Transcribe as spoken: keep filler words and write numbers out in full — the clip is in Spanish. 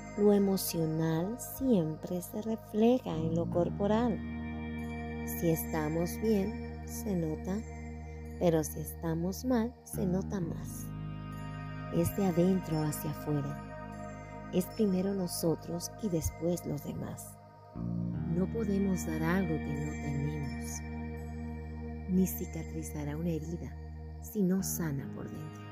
Lo emocional siempre se refleja en lo corporal. Si estamos bien, se nota, pero si estamos mal, se nota más. Es de adentro hacia afuera. Es primero nosotros y después los demás. No podemos dar algo que no tenemos, ni cicatrizará una herida si no sana por dentro.